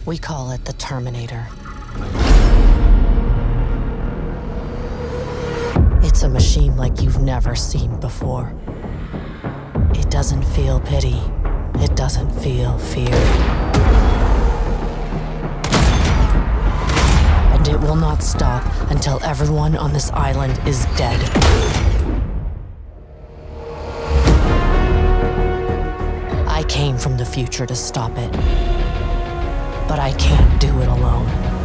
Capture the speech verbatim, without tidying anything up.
We call it the Terminator. It's a machine like you've never seen before. It doesn't feel pity. It doesn't feel fear. And it will not stop until everyone on this island is dead. I came from the future to stop it. But I can't do it alone.